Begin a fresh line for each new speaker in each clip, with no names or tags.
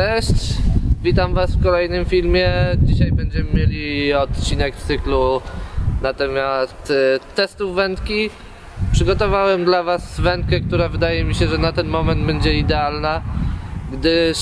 Cześć, witam Was w kolejnym filmie. Dzisiaj będziemy mieli odcinek z cyklu na temat testów wędki. Przygotowałem dla Was wędkę, która wydaje mi się, że na ten moment będzie idealna, gdyż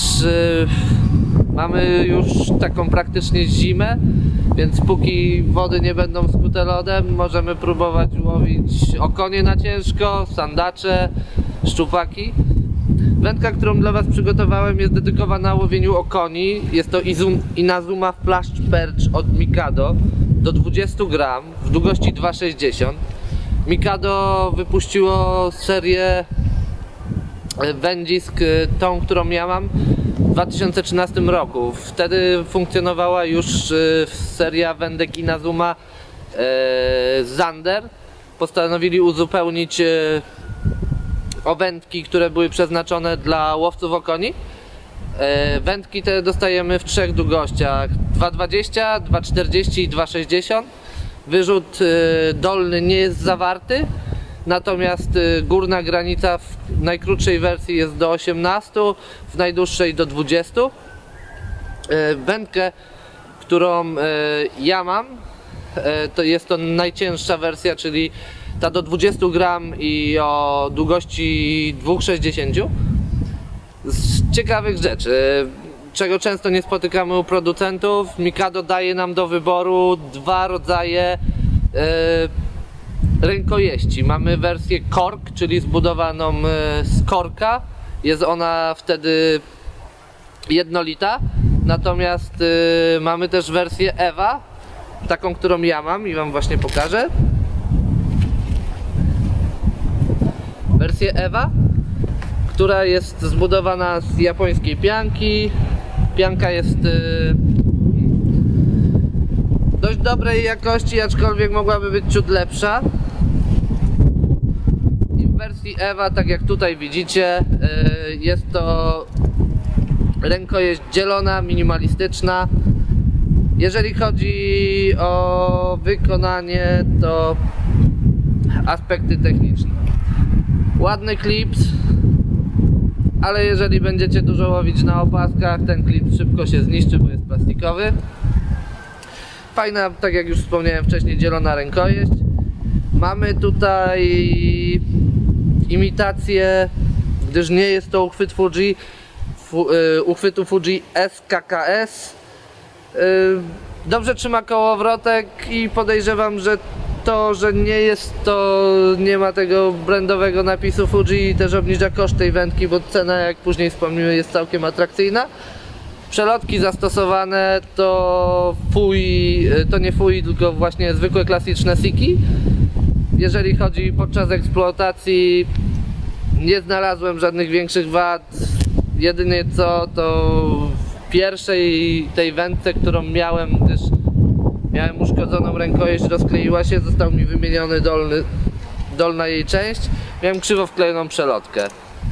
mamy już taką praktycznie zimę, więc póki wody nie będą skute lodem, możemy próbować łowić okonie na ciężko, sandacze, szczupaki. Wędka, którą dla Was przygotowałem, jest dedykowana łowieniu okoni. Jest to Inazuma Flash Perch od Mikado do 20 gram w długości 2,60. Mikado wypuściło serię wędzisk, tą, którą ja mam, w 2013 roku. Wtedy funkcjonowała już seria wędek Inazuma Zander. Postanowili uzupełnić o wędki, które były przeznaczone dla łowców okoni. Wędki te dostajemy w trzech długościach: 2,20, 2,40 i 2,60. Wyrzut dolny nie jest zawarty, natomiast górna granica w najkrótszej wersji jest do 18, w najdłuższej do 20. Wędkę, którą ja mam, to jest to najcięższa wersja, czyli ta do 20 gram i o długości 2,60. Z ciekawych rzeczy, czego często nie spotykamy u producentów, Mikado daje nam do wyboru dwa rodzaje rękojeści. Mamy wersję kork, czyli zbudowaną z korka. Jest ona wtedy jednolita. Natomiast mamy też wersję Ewa, taką, którą ja mam i Wam właśnie pokażę. Wersję Ewa, która jest zbudowana z japońskiej pianki. Pianka jest dość dobrej jakości, aczkolwiek mogłaby być ciut lepsza. I w wersji Ewa, tak jak tutaj widzicie, jest to rękojeść dzielona, minimalistyczna. Jeżeli chodzi o wykonanie, to aspekty techniczne. Ładny klips, ale jeżeli będziecie dużo łowić na opaskach, ten klips szybko się zniszczy, bo jest plastikowy. Fajna, tak jak już wspomniałem wcześniej, dzielona rękojeść. Mamy tutaj imitację, gdyż nie jest to uchwyt Fuji, uchwytu Fuji SKKS. Dobrze trzyma kołowrotek i podejrzewam, że to, że nie ma tego brandowego napisu Fuji, też obniża koszt tej wędki, bo cena, jak później wspomnimy, jest całkiem atrakcyjna. Przelotki zastosowane to nie Fui, tylko właśnie zwykłe klasyczne Siki. Jeżeli chodzi podczas eksploatacji, nie znalazłem żadnych większych wad. Jedynie co, to w pierwszej tej wędce, którą miałem, gdyż miałem uszkodzoną rękojeść, rozkleiła się, został mi wymieniony dolna jej część. Miałem krzywo wklejoną przelotkę.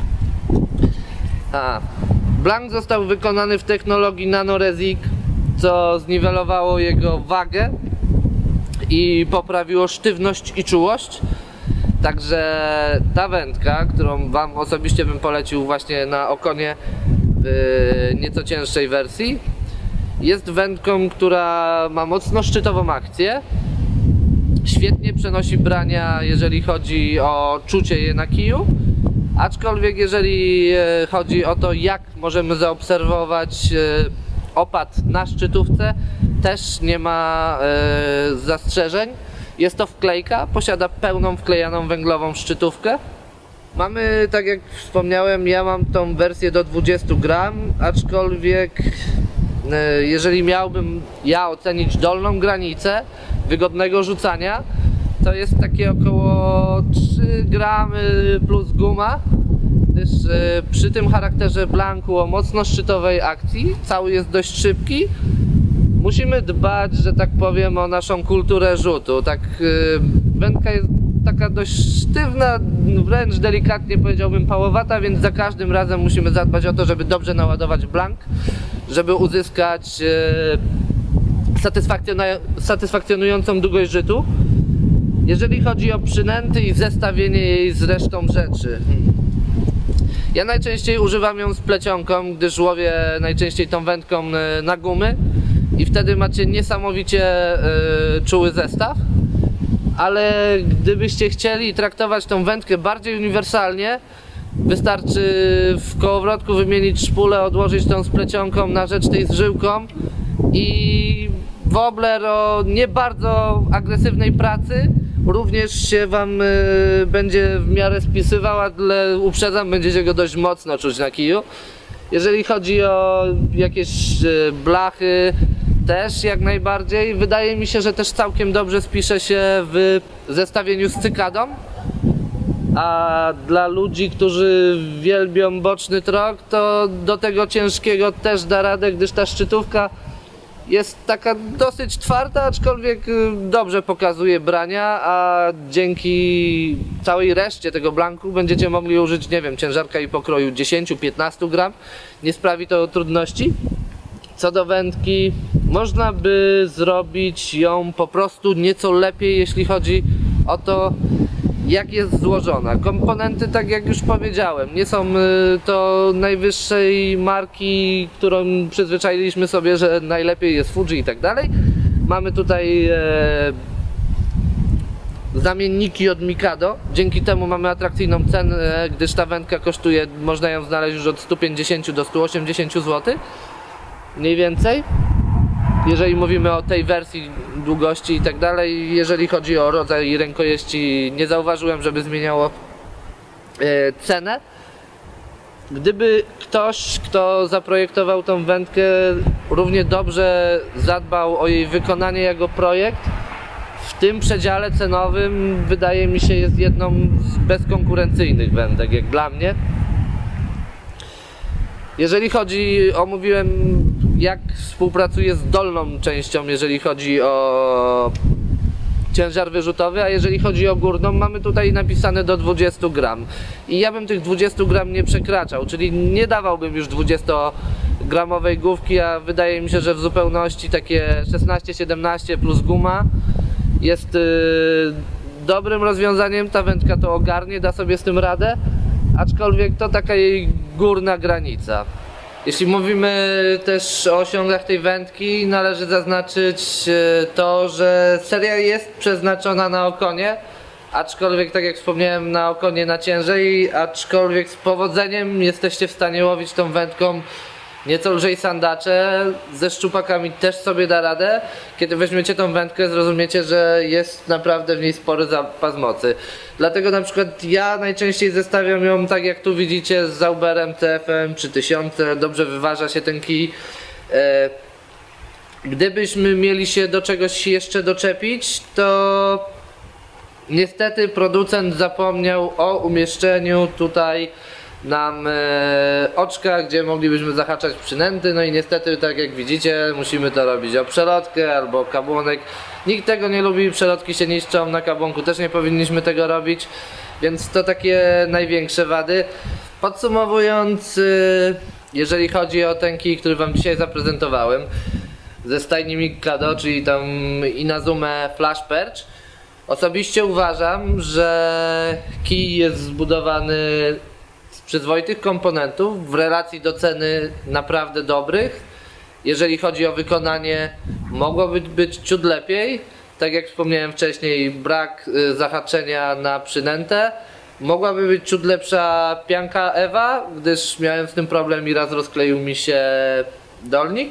Blank został wykonany w technologii NanoRezik, co zniwelowało jego wagę i poprawiło sztywność i czułość. Także ta wędka, którą Wam osobiście bym polecił właśnie na okonie w nieco cięższej wersji, jest wędką, która ma mocno szczytową akcję. Świetnie przenosi brania, jeżeli chodzi o czucie je na kiju. Aczkolwiek jeżeli chodzi o to, jak możemy zaobserwować opad na szczytówce, też nie ma zastrzeżeń. Jest to wklejka, posiada pełną wklejaną węglową szczytówkę. Mamy, tak jak wspomniałem, ja mam tą wersję do 20 gram, aczkolwiek jeżeli miałbym ja ocenić dolną granicę wygodnego rzucania, to jest takie około 3 gramy plus guma, gdyż przy tym charakterze blanku o mocno szczytowej akcji, cały jest dość szybki, musimy dbać, że tak powiem, o naszą kulturę rzutu. Tak, wędka jest taka dość sztywna, wręcz delikatnie powiedziałbym pałowata, więc za każdym razem musimy zadbać o to, żeby dobrze naładować blank, żeby uzyskać satysfakcjonującą długość rzutu. Jeżeli chodzi o przynęty i zestawienie jej z resztą rzeczy, Ja najczęściej używam ją z plecionką, gdyż łowię najczęściej tą wędką na gumy i wtedy macie niesamowicie czuły zestaw. Ale gdybyście chcieli traktować tą wędkę bardziej uniwersalnie, wystarczy w kołowrotku wymienić szpulę, odłożyć tą z plecionką na rzecz tej z żyłką i wobbler o nie bardzo agresywnej pracy również się wam będzie w miarę spisywał, ale uprzedzam, będziecie go dość mocno czuć na kiju. Jeżeli chodzi o jakieś blachy, też jak najbardziej. Wydaje mi się, że też całkiem dobrze spisze się w zestawieniu z cykadą. A dla ludzi, którzy wielbią boczny trok, to do tego ciężkiego też da radę, gdyż ta szczytówka jest taka dosyć twarda, aczkolwiek dobrze pokazuje brania, a dzięki całej reszcie tego blanku będziecie mogli użyć, nie wiem, ciężarka i pokroju 10-15 gram. Nie sprawi to trudności. Co do wędki, można by zrobić ją po prostu nieco lepiej, jeśli chodzi o to, jak jest złożona. Komponenty, tak jak już powiedziałem, nie są to najwyższej marki, którą przyzwyczailiśmy sobie, że najlepiej jest Fuji i tak dalej. Mamy tutaj zamienniki od Mikado. Dzięki temu mamy atrakcyjną cenę, gdyż ta wędka kosztuje, można ją znaleźć już od 150 do 180 zł. Mniej więcej. Jeżeli mówimy o tej wersji długości i tak dalej, jeżeli chodzi o rodzaj rękojeści, nie zauważyłem, żeby zmieniało cenę. Gdyby ktoś, kto zaprojektował tą wędkę, równie dobrze zadbał o jej wykonanie jako projekt, w tym przedziale cenowym wydaje mi się jest jedną z bezkonkurencyjnych wędek, jak dla mnie. Jeżeli chodzi, omówiłem jak współpracuję z dolną częścią, jeżeli chodzi o ciężar wyrzutowy, a jeżeli chodzi o górną, mamy tutaj napisane do 20 gram. I ja bym tych 20 gram nie przekraczał, czyli nie dawałbym już 20-gramowej główki, a wydaje mi się, że w zupełności takie 16-17 plus guma jest dobrym rozwiązaniem. Ta wędka to ogarnie, da sobie z tym radę, aczkolwiek to taka jej górna granica. Jeśli mówimy też o osiągach tej wędki, należy zaznaczyć to, że seria jest przeznaczona na okonie, aczkolwiek tak jak wspomniałem, na okonie na ciężej, aczkolwiek z powodzeniem jesteście w stanie łowić tą wędką nieco lżej sandacze, ze szczupakami też sobie da radę. Kiedy weźmiecie tą wędkę, zrozumiecie, że jest naprawdę w niej spory zapas mocy. Dlatego na przykład ja najczęściej zestawiam ją, tak jak tu widzicie, z Zauberem TFM 3000, dobrze wyważa się ten kij. Gdybyśmy mieli się do czegoś jeszcze doczepić, to niestety producent zapomniał o umieszczeniu tutaj nam oczka, gdzie moglibyśmy zahaczać przynęty, no i niestety, tak jak widzicie, musimy to robić o przelotkę albo kabłonek. Nikt tego nie lubi, przelotki się niszczą, na kabłonku też nie powinniśmy tego robić, więc to takie największe wady. Podsumowując, jeżeli chodzi o ten kij, który wam dzisiaj zaprezentowałem ze stajni Mikado, czyli tam Inazumę Flash Perch, osobiście uważam, że kij jest zbudowany z przyzwoitych komponentów, w relacji do ceny naprawdę dobrych. Jeżeli chodzi o wykonanie, mogłoby być ciut lepiej. Tak jak wspomniałem wcześniej, brak zahaczenia na przynętę. Mogłaby być ciut lepsza pianka Ewa, gdyż miałem z tym problem i raz rozkleił mi się dolnik.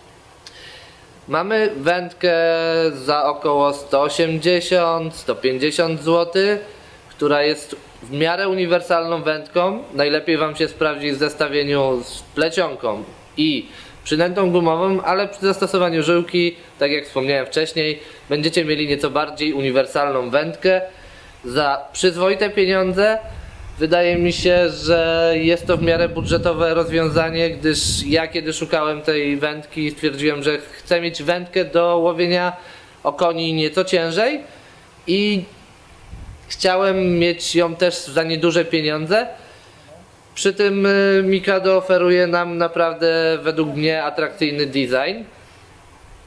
Mamy wędkę za około 180-150 zł, która jest w miarę uniwersalną wędką. Najlepiej wam się sprawdzi w zestawieniu z plecionką i przynętą gumową, ale przy zastosowaniu żyłki, tak jak wspomniałem wcześniej, będziecie mieli nieco bardziej uniwersalną wędkę za przyzwoite pieniądze. Wydaje mi się, że jest to w miarę budżetowe rozwiązanie, gdyż ja kiedy szukałem tej wędki, stwierdziłem, że chcę mieć wędkę do łowienia okoni nieco ciężej i chciałem mieć ją też za nieduże pieniądze. Przy tym Mikado oferuje nam naprawdę według mnie atrakcyjny design.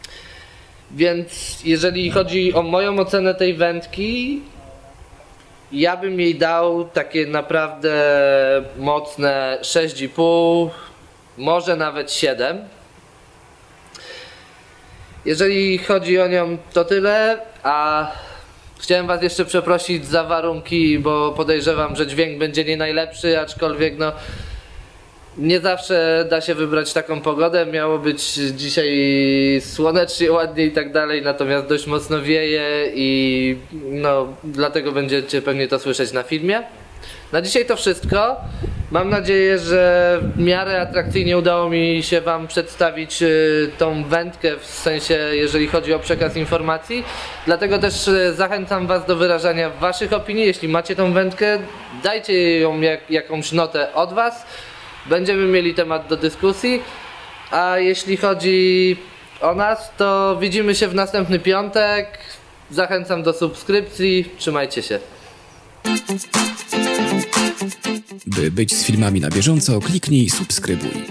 Więc jeżeli chodzi o moją ocenę tej wędki, ja bym jej dał takie naprawdę mocne 6,5, może nawet 7. Jeżeli chodzi o nią, to tyle, a chciałem was jeszcze przeprosić za warunki, bo podejrzewam, że dźwięk będzie nie najlepszy, aczkolwiek no nie zawsze da się wybrać taką pogodę. Miało być dzisiaj słonecznie, ładnie i tak dalej, natomiast dość mocno wieje i no dlatego będziecie pewnie to słyszeć na filmie. Na dzisiaj to wszystko. Mam nadzieję, że w miarę atrakcyjnie udało mi się wam przedstawić tą wędkę, w sensie jeżeli chodzi o przekaz informacji. Dlatego też zachęcam was do wyrażania waszych opinii. Jeśli macie tą wędkę, dajcie ją jakąś notę od was. Będziemy mieli temat do dyskusji. A jeśli chodzi o nas, to widzimy się w następny piątek. Zachęcam do subskrypcji. Trzymajcie się.
By być z filmami na bieżąco, kliknij subskrybuj.